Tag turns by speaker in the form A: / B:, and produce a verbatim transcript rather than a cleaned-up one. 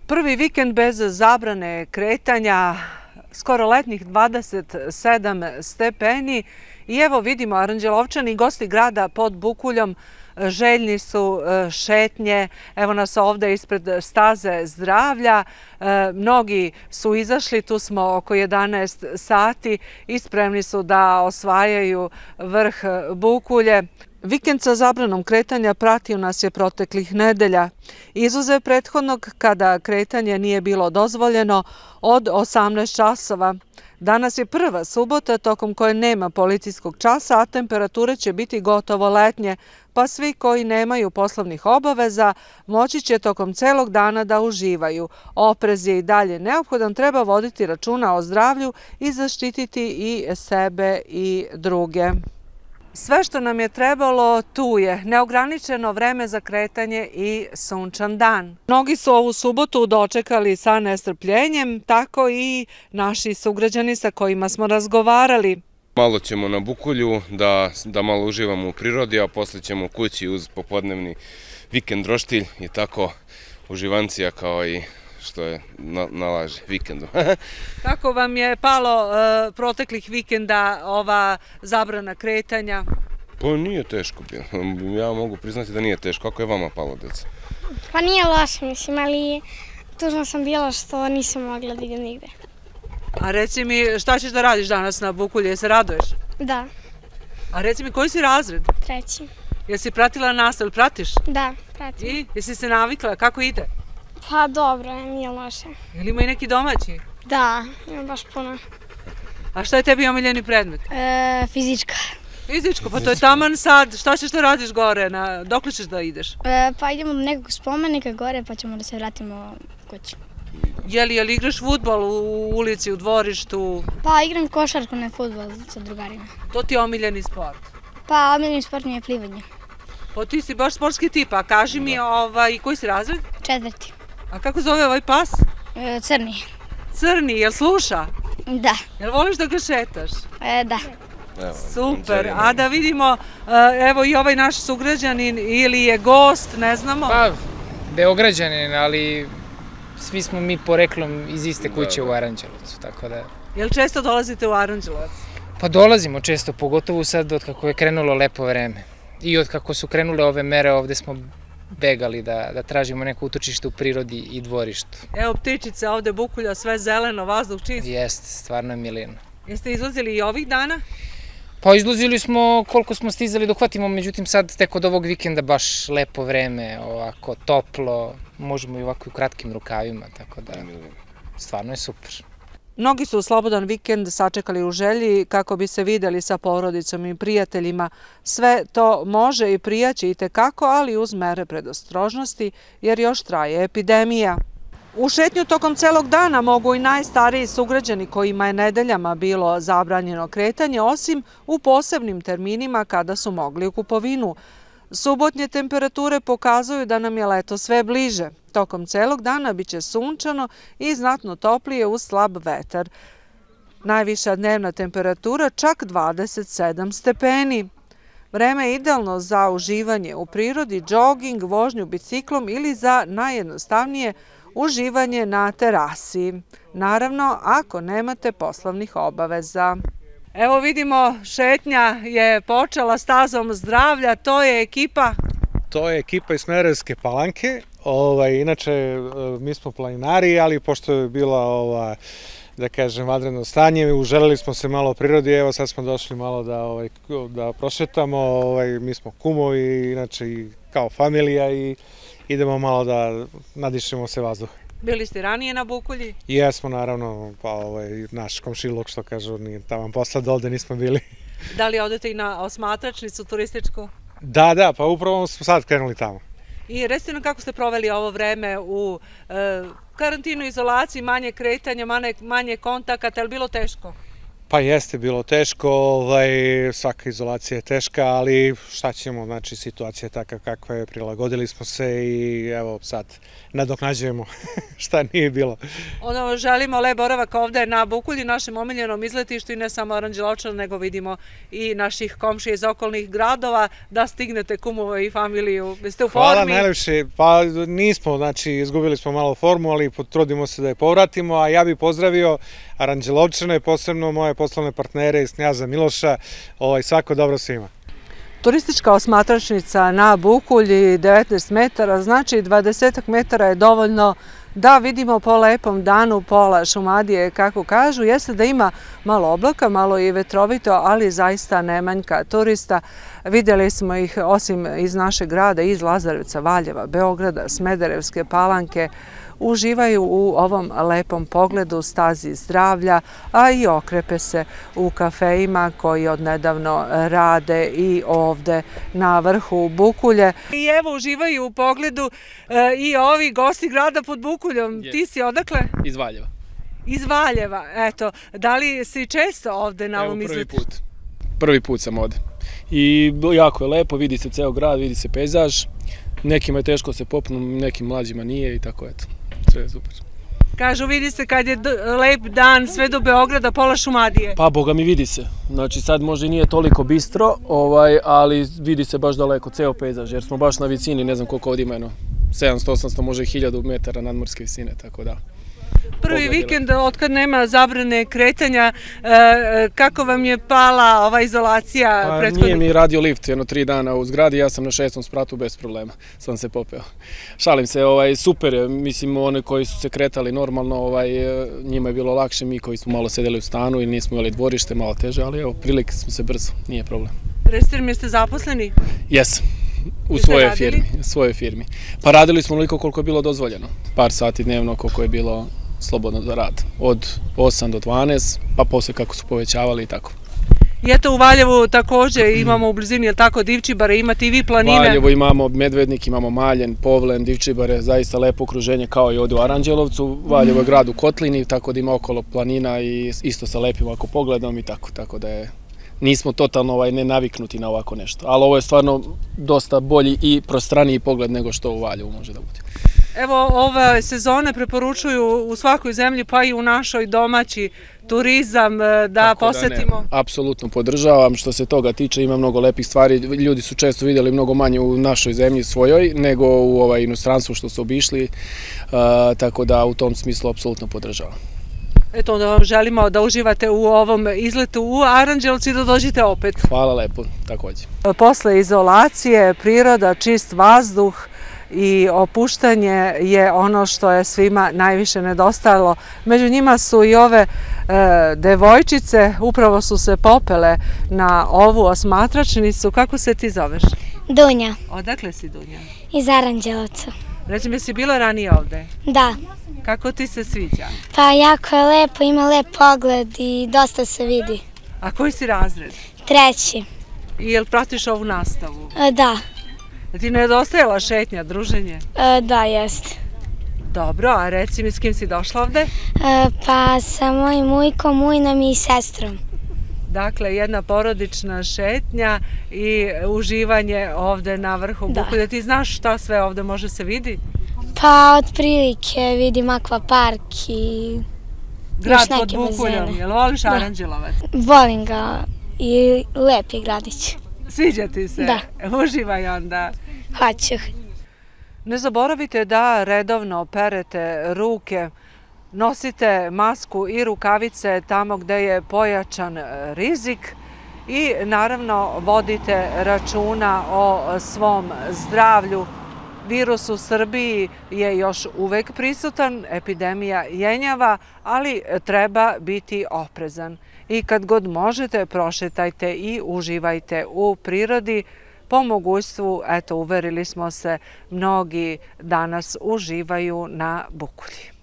A: Prvi vikend bez zabrane kretanja, skoro letnjih dvadeset sedam stepeni i evo vidimo Aranđelovčani i gosti grada pod Bukuljom željni su šetnje. Evo nas ovde ispred staze zdravlja. Mnogi su izašli, tu smo oko jedanaest sati i spremni su da osvajaju vrh Bukulje. Vikend sa zabranom kretanja pratio nas je proteklih nedelja. Izuzev prethodnog kada kretanje nije bilo dozvoljeno od osamnaest časova. Danas je prva subota tokom koje nema policijskog časa, a temperature će biti gotovo letnje, pa svi koji nemaju poslovnih obaveza moći će tokom celog dana da uživaju. Oprez je i dalje neophodan, treba voditi računa o zdravlju i zaštititi i sebe i druge. Sve što nam je trebalo tu je, neograničeno vreme za kretanje i sunčan dan. Mnogi su ovu subotu dočekali sa nestrpljenjem, tako i naši sugrađani sa kojima smo razgovarali.
B: Malo ćemo na Bukulju da, da malo uživamo u prirodi, a posle ćemo kući uz popodnevni vikend roštilj i tako uživancija kao i što je nalaže vikendu.
A: Kako vam je palo uh, proteklih vikenda ova zabrana kretanja?
B: Pa nije teško bilo. Ja mogu priznati da nije teško. Kako je vama palo, deca?
C: Pa nije loše, mislim, ali tužno sam bila što nisam mogla da idem nigde.
A: A reci mi, šta ćeš da radiš danas na Bukulje? Jel se raduješ?
C: Da.
A: A reci mi, koji si razred?
C: Treći.
A: Jesi pratila nastavu? Pratiš?
C: Da, pratim.
A: I? Jesi se navikla? Kako ide?
C: Pa dobro, nije loše.
A: Jel ima i neki domaći?
C: Da, ima baš puno.
A: A šta je tebi omiljeni predmet?
C: E, fizička.
A: Fizičko, pa to je taman sad. Šta ćeš da radiš gore? Na, dokle ćeš da ideš?
C: E, pa idemo do nekog spomenika gore pa ćemo da se vratimo kući.
A: Jeli, jel igraš fudbal u ulici, u dvorištu?
C: Pa igram košarku, ne fudbal sa drugarima.
A: To ti je omiljeni sport?
C: Pa omiljeni sport mi je plivanje.
A: Pa ti si baš sportski tip, a kaži mi ovaj, koji si razred?
C: Četvrti.
A: A kako zove ovaj pas?
C: E, crni.
A: Crni, jel sluša?
C: Da.
A: Jel voliš da ga šetaš?
C: E, da.
B: Evo,
A: super, a da vidimo, evo i ovaj naš sugrađanin ili je gost, ne znamo?
D: Pa, Beograđanin, ali svi smo mi poreklom iz iste kuće u Aranđelovcu, tako da...
A: Jel često dolazite u Aranđelovac?
D: Pa dolazimo često, pogotovo sad od kako je krenulo lepo vreme. I od kako su krenule ove mere, ovde smo begali da, da tražimo neko utočište u prirodi i dvorištu.
A: Evo ptičice ovde Bukulja, sve zeleno, vazduh čist.
D: Jeste, stvarno je milino.
A: Jeste izlazili i ovih dana?
D: Pa izlazili smo koliko smo stizali da uhvatimo, međutim sad tek od ovog vikenda baš lepo vreme, ovako toplo, možemo i ovako u kratkim rukavima, tako da stvarno je super.
A: Mnogi su slobodan vikend sačekali u želji kako bi se videli sa porodicom i prijateljima. Sve to može i prijaći i tekako, ali uz mere predostrožnosti jer još traje epidemija. U šetnju tokom celog dana mogu i najstariji sugrađani kojima je nedeljama bilo zabranjeno kretanje, osim u posebnim terminima kada su mogli u kupovinu. Subotnje temperature pokazuju da nam je leto sve bliže. Tokom celog dana biće sunčano i znatno toplije uz slab vetar. Najviša dnevna temperatura čak dvadeset sedam stepeni. Vreme je idealno za uživanje u prirodi, džoging, vožnju biciklom ili za najjednostavnije uživanje na terasi. Naravno, ako nemate poslovnih obaveza. Evo vidimo, šetnja je počela stazom zdravlja, to je ekipa?
E: To je ekipa iz Smederevske Palanke. Ovaj, inače, mi smo planinari, ali pošto je bila ova, da kažem, vanredno stanje, uželeli smo se malo prirodi, evo sad smo došli malo da, ovaj, da prošetamo, ovaj, mi smo kumovi, inače i kao familija i idemo malo da nadišemo se vazduha.
A: Bili ste ranije na Bukulji?
E: Jesmo, naravno, pa ovaj, naš komšiluk, što kažu, nije tamo posle da ovde nismo bili.
A: Da li odete i na osmatračnicu turističku?
E: Da, da, pa upravo smo sad krenuli tamo.
A: I recite nam kako ste proveli ovo vreme u e, karantinu, izolaciji, manje kretanja, manje, manje kontakata, je li bilo teško?
E: Pa jeste bilo teško, ovaj, svaka izolacija je teška, ali šta ćemo, znači situacija je takva kakva je, prilagodili smo se i evo sad nadoknađujemo šta nije bilo.
A: Ono, želimo lep boravak ovde na Bukulji, našem omiljenom izletištu i ne samo Aranđelovčana, nego vidimo i naših komšija iz okolnih gradova, da stignete kumove i familiju. Vi ste u formi?
E: Hvala najlepše, pa nismo, znači izgubili smo malo formu, ali potrudimo se da je povratimo, a ja bih pozdravio Aranđelovčane, posebno moje poslovne partnere iz Knjaza Miloša, ovaj, svako dobro svima.
A: Turistička osmatračnica na Bukulji devetnaest metara, znači dvadeset metara je dovoljno da vidimo po lepom danu pola Šumadije, kako kažu. Jeste da ima malo oblaka, malo i vetrovito, ali zaista ne manjka turista. Vidjeli smo ih osim iz našeg grada, iz Lazarevca, Valjeva, Beograda, Smederevske Palanke, uživaju u ovom lepom pogledu, stazi zdravlja, a i okrepe se u kafejima koji odnedavno rade i ovde na vrhu Bukulje. I evo uživaju u pogledu i ovi gosti grada pod Bukuljom. Ti si odakle?
F: Iz Valjeva.
A: Iz Valjeva, eto. Da li si često ovde na ovom izletištu?
F: Prvi put. Prvi put sam ovde. I jako je lepo, vidi se ceo grad, vidi se pejzaž. Nekima je teško se popnu, nekim mlađima nije i tako eto. Sve je super.
A: Kažu, vidi se kad je lep dan sve do Beograda, pola Šumadije.
F: Pa, boga mi vidi se. Znači sad možda i nije toliko bistro, ovaj, ali vidi se baš daleko, ceo pejzaž, jer smo baš na visini, ne znam koliko ovdje ima, sedamsto osamsto, može i hiljadu metara nadmorske visine, tako da.
A: Prvi vikend, otkad nema zabrane kretanja, kako vam je pala ova izolacija prethodnih?
F: Nije mi radio lift jedno tri dana u zgradi, ja sam na šestom spratu bez problema, sam se popeo. Šalim se, super je, mislim, one koji su se kretali normalno, njima je bilo lakše, mi koji smo malo sedeli u stanu ili nismo imali dvorište, malo teže, ali evo, prilike smo se brzo, nije problem.
A: Recite mi, jeste zaposleni?
F: Jesam. U svojoj firmi, svojoj firmi. Pa radili smo onoliko koliko je bilo dozvoljeno. Par sati dnevno koliko je bilo slobodno za rad. Od osam do dvanaest, pa posle kako su povećavali i tako.
A: I eto u Valjevu također imamo u blizini, je li tako, Divčibare, imate i vi planine?
F: Valjevo imamo Medvednik, imamo Maljen, Povlen, Divčibare, zaista lepo okruženje kao i ovdje u Aranđelovcu. Valjevo je grad u kotlini, tako da ima okolo planina i isto sa lepim ovako pogledom i tako, tako da je... Nismo totalno nenaviknuti na ovako nešto, ali ovo je stvarno dosta bolji i prostraniji pogled nego što u Valjevu može da bude.
A: Evo, ove sezone preporučuju u svakoj zemlji, pa i u našoj domaći turizam da posetimo.
F: Apsolutno podržavam, što se toga tiče, ima mnogo lepih stvari. Ljudi su često vidjeli mnogo manje u našoj zemlji svojoj nego u inostranstvu što su obišli, tako da u tom smislu apsolutno podržavam.
A: Eto, onda vam želimo da uživate u ovom izletu u Aranđelovcu i da dođete opet.
F: Hvala lepo, također.
A: Posle izolacije, priroda, čist vazduh i opuštanje je ono što je svima najviše nedostajalo. Među njima su i ove devojčice, upravo su se popele na ovu osmatračnicu. Kako se ti zoveš?
C: Dunja.
A: Odakle si, Dunja?
C: Iz Aranđelovca.
A: Reći mi, si bila ranije ovde?
C: Da.
A: Kako ti se sviđa?
C: Pa jako je lepo, ima lep pogled i dosta se vidi.
A: A koji si razred?
C: Treći.
A: I jel pratiš ovu nastavu?
C: Da.
A: Ti nedostajala šetnja, druženje?
C: Da, jeste.
A: Dobro, a reci mi s kim si došla ovde?
C: Pa sa mojim ujkom, ujnom i sestrom.
A: Dakle, jedna porodična šetnja i uživanje ovde na vrhu Bukulja. Ti znaš šta sve ovde može se vidi?
C: Pa, otprilike vidim akvapark i
A: grad pod Bukuljom. Jel voliš Aranđelovac?
C: Volim ga i lep je gradić.
A: Sviđa ti se?
C: Da.
A: Uživaj onda.
C: Hoću.
A: Ne zaboravite da redovno perete ruke, nosite masku i rukavice tamo gde je pojačan rizik i naravno vodite računa o svom zdravlju. Virus u Srbiji je još uvek prisutan, epidemija jenjava, ali treba biti oprezan. I kad god možete, prošetajte i uživajte u prirodi. Po mogućstvu, eto, uverili smo se, mnogi danas uživaju na Bukulji.